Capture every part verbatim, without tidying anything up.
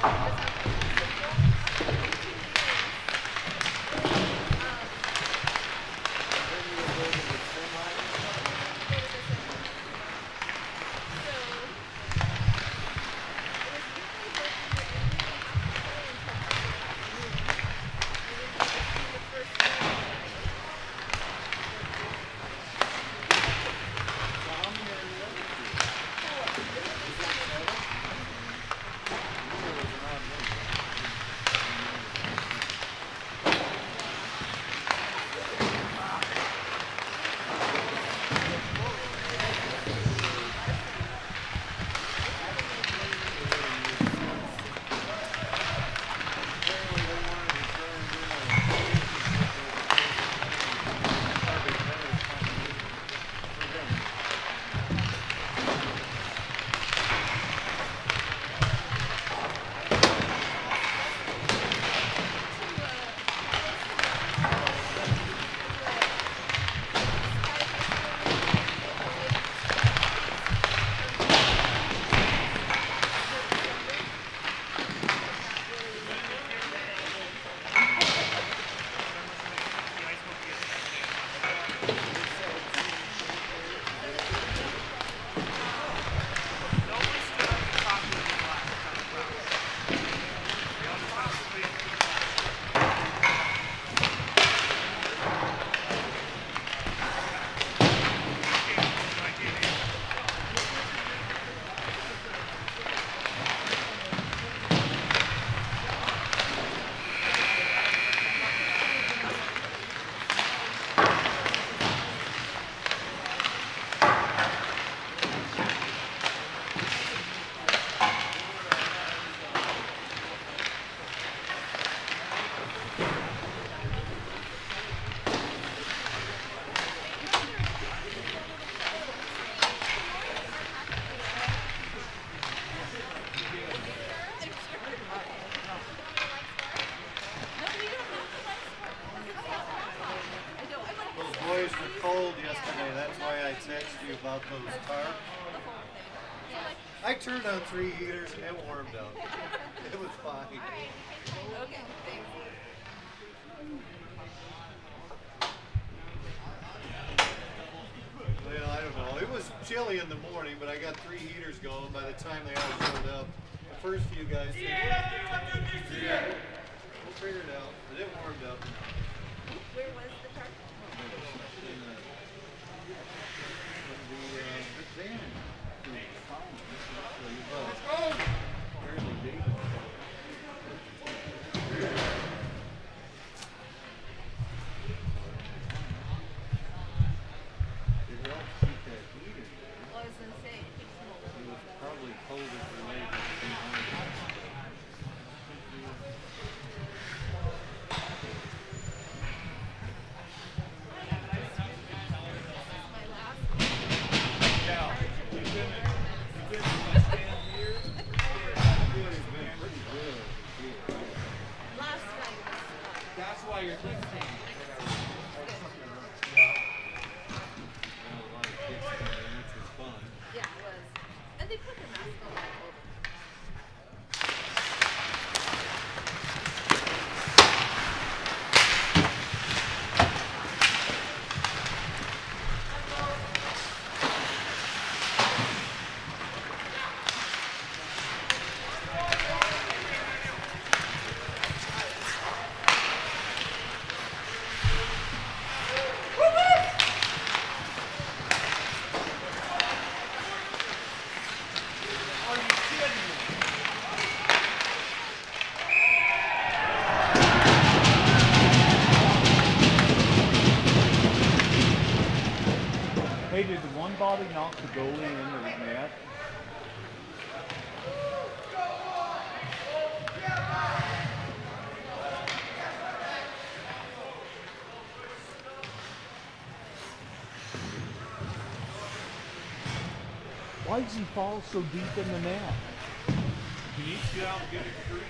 About those tarps. I turned on three heaters and it warmed up. It was fine. Okay, thanks. Well, I don't know. It was chilly in the morning, but I got three heaters going by the time they all showed up. The first few guys said, yeah, yeah, we'll figure it out. But it warmed up. Where was the tarp? Hey, did the one body knock the goalie into the net? Why does he fall so deep in the net? He needs to get out and get a crease.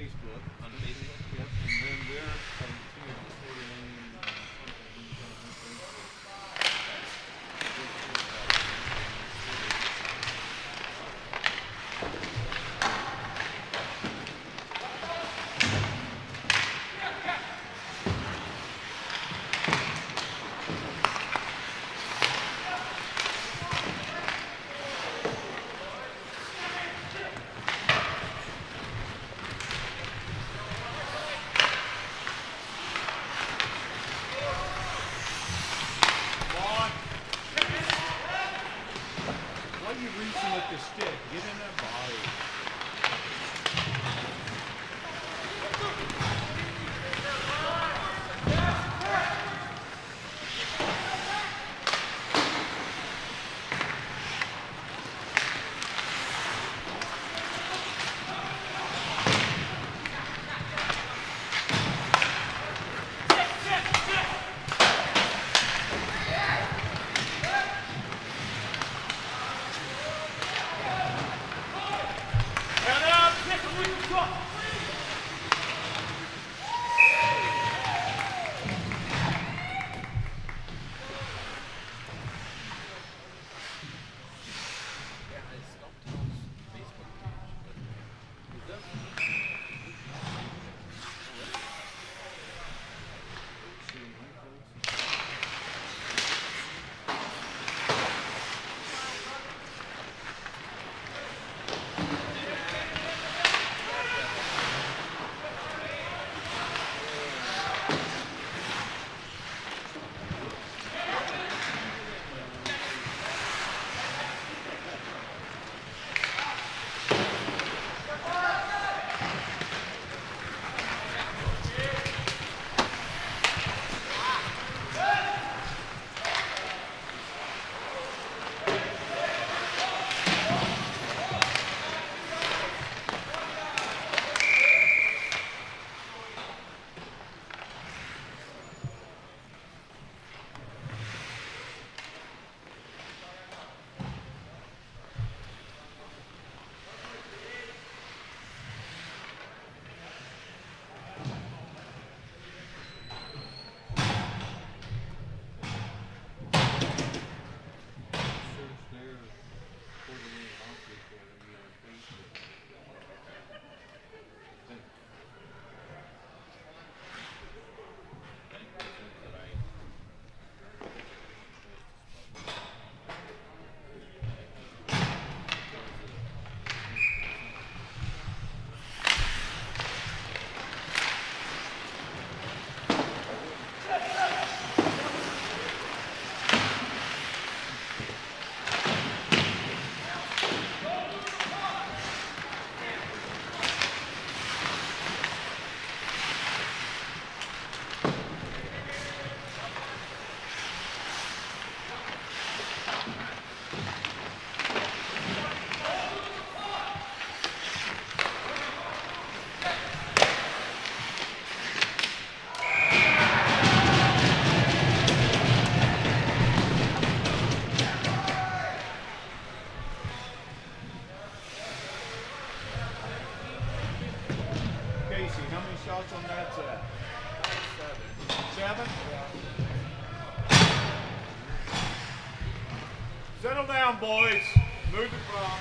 Facebook. On Facebook? Yep. And then there, I think it's Coeur d'Alene, uh, something on Facebook. With the stick, get in that body. shots on that set? Seven. Seven? Yeah. Settle down, boys. Move it from.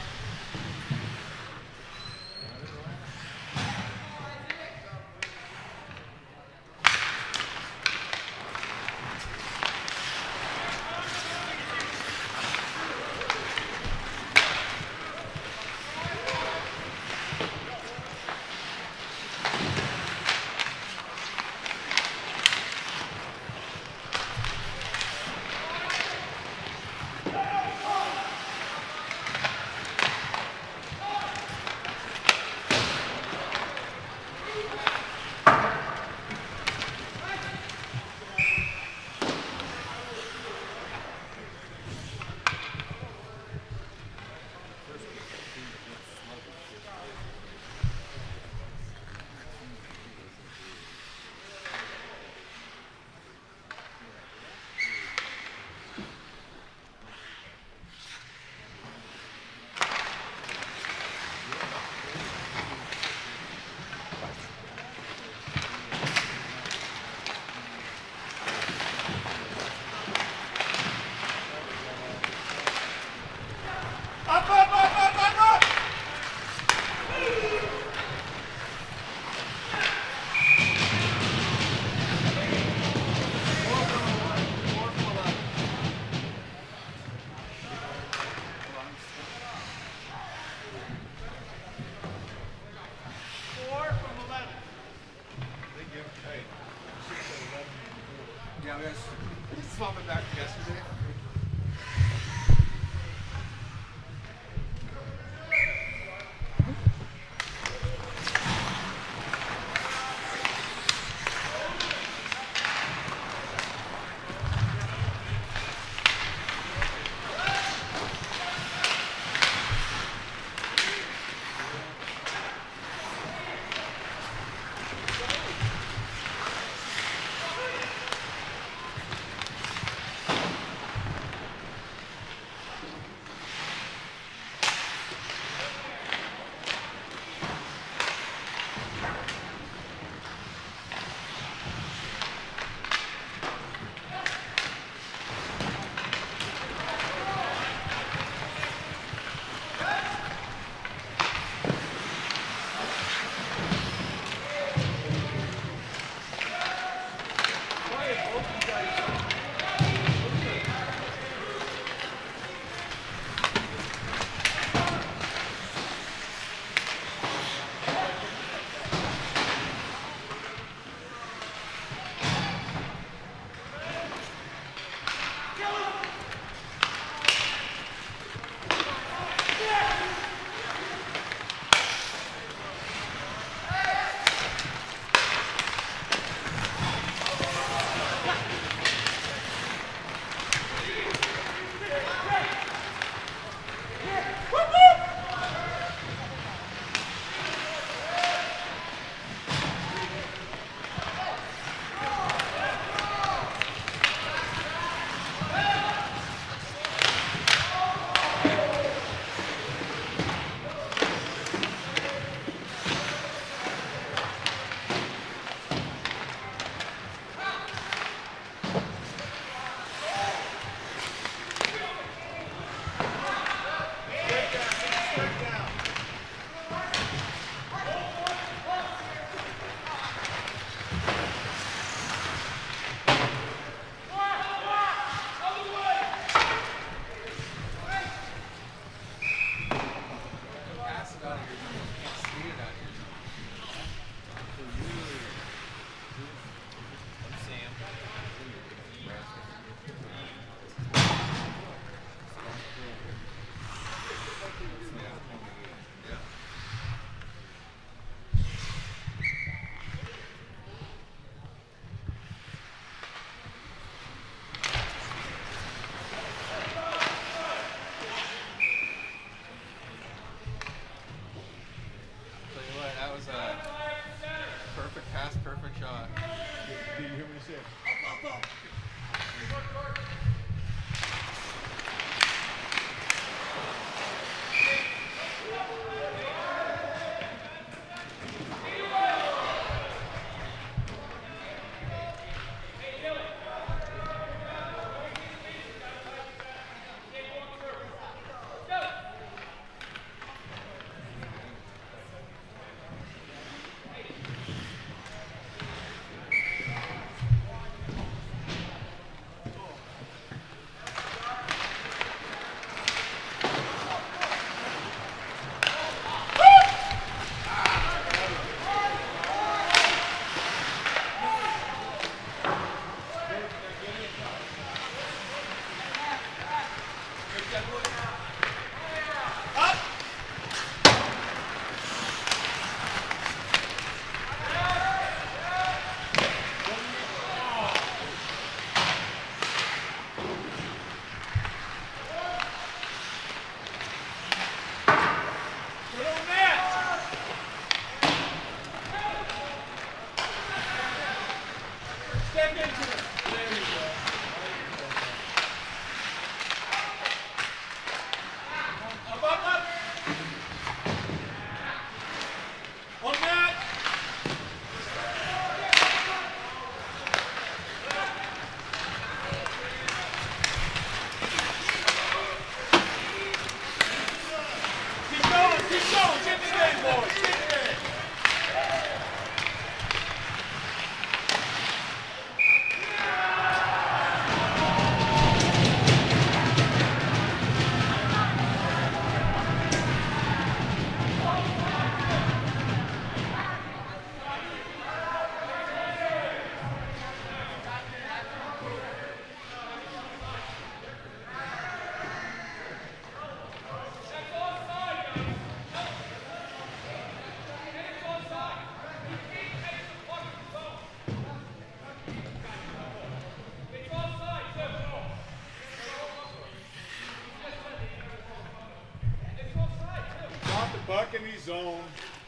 Buck in his zone.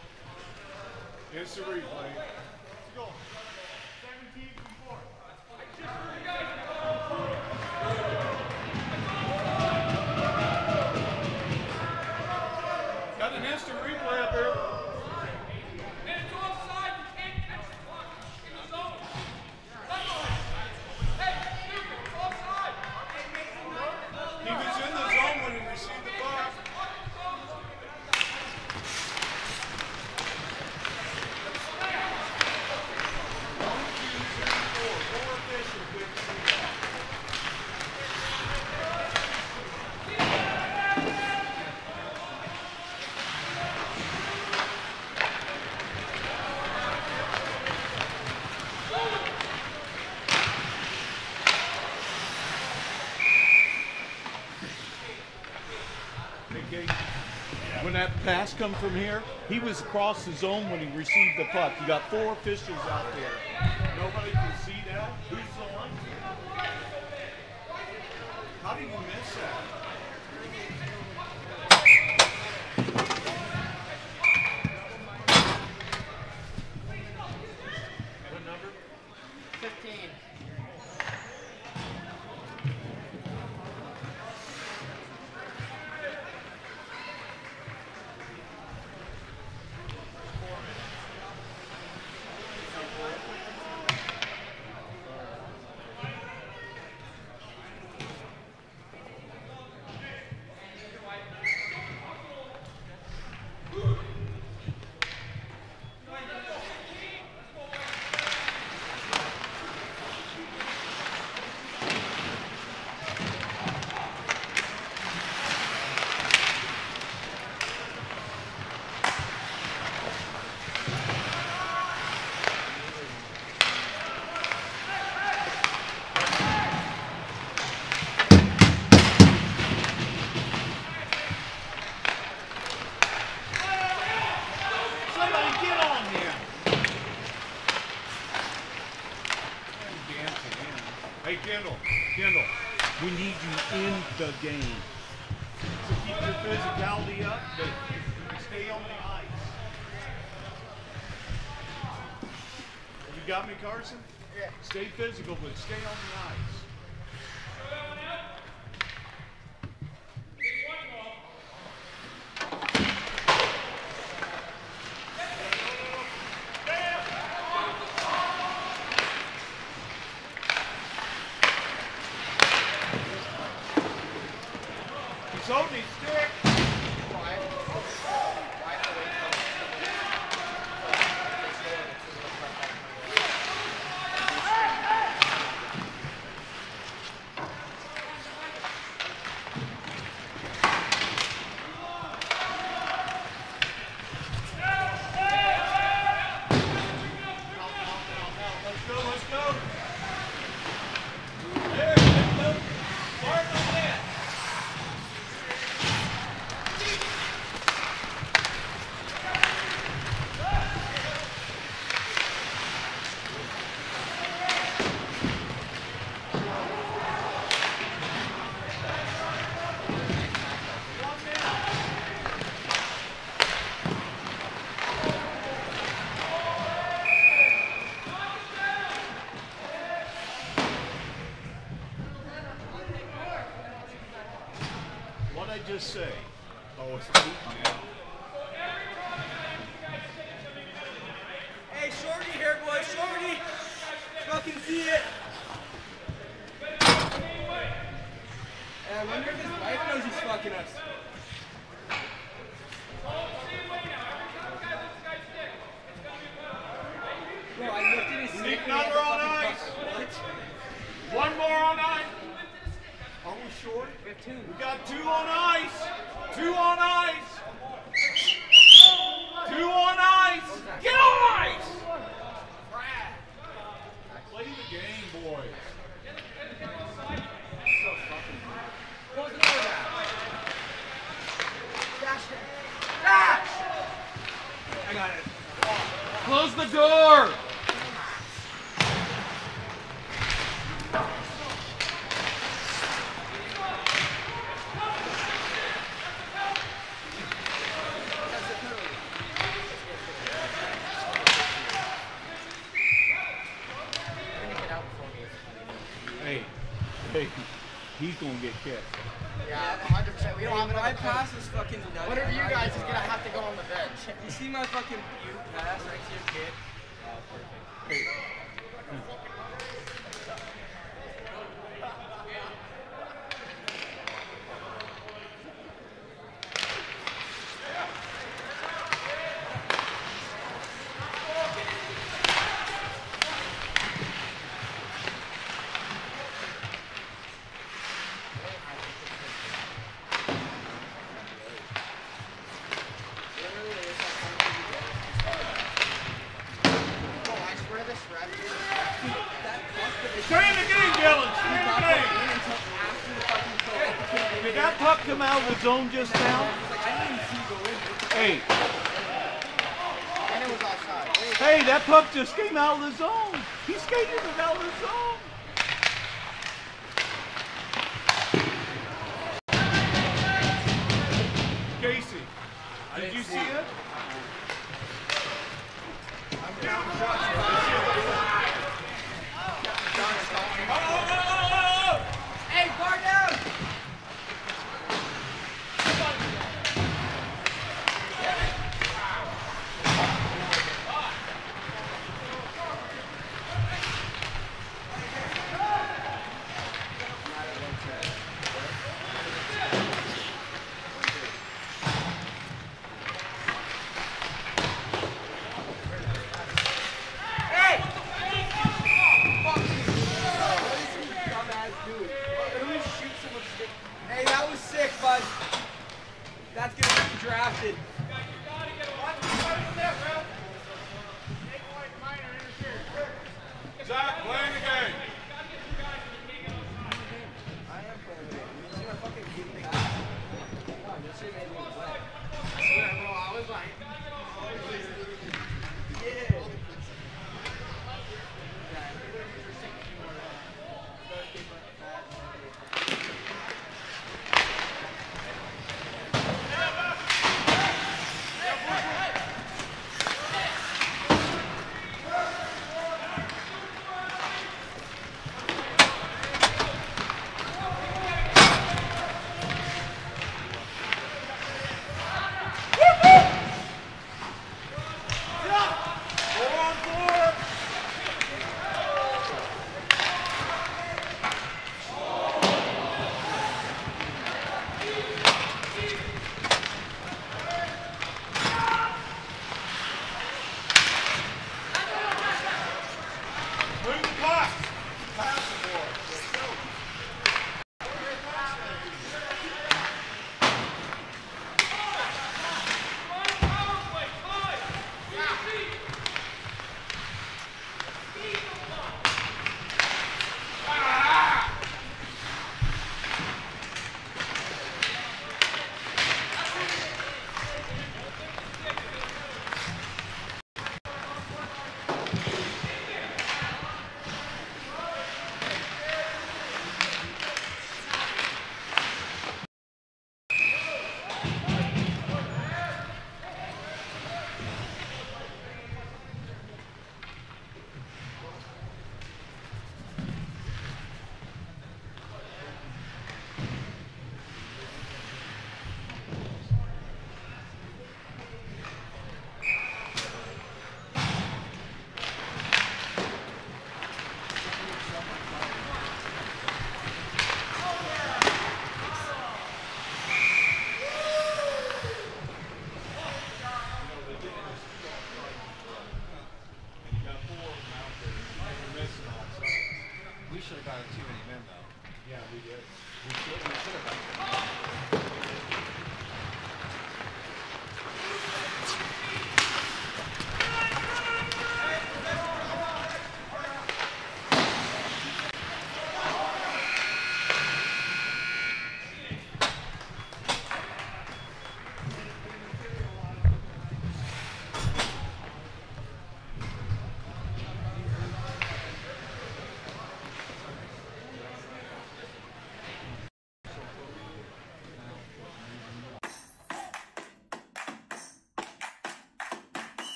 Instant replay. Got an instant replay up there. It's offside. You can't catch the puck in the zone. Hey, stupid, it's offside. He was in the zone when he received the puck. When that pass come from here, he was across the zone when he received the puck. You got four officials out there. Nobody can see that. Who's on? How do you miss that? What number? fifteen. Kendall, Kendall, we need you in the game. So keep your physicality up, but stay on the ice. You got me, Carson? Yeah. Stay physical, but stay on the ice. He's holding his stick. What'd I just say? Oh, it's eight now. Hey, Shorty here, boy, Shorty! Fucking see it! Hey, I wonder if his wife knows he's fucking us. Bro, I lifted his stick. Another on ice. What? One more on ice. Are we short? We have two. We got two on ice. Two on ice. Two on ice. Get on ice. Play the game, boys. Close the door down. Dash it. Dash! I got it. Close the door. Hey, hey, he's gonna get kicked. Yeah, one hundred percent. We don't have my pass is fucking nutty. One of you guys is gonna have to go on the bench. You see my fucking you pass right to your kid? Oh, perfect. Hey. Stay in the game, Dylan. Stay in the game. Did that puck come out of the zone just now? Hey. And it was outside. Hey, that puck just came out of the zone. He skated it out of the zone. Casey, did you see it? I'm down shots. Hey, bar down!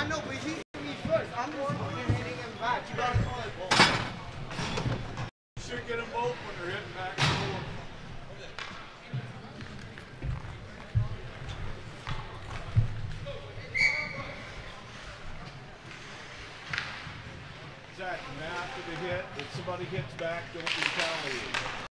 I know, but he hit me first. I'm the one hitting him back. You gotta call it ball. Should get them both when they're hitting back and forth. Zach, now after the hit, if somebody hits back, don't retaliate.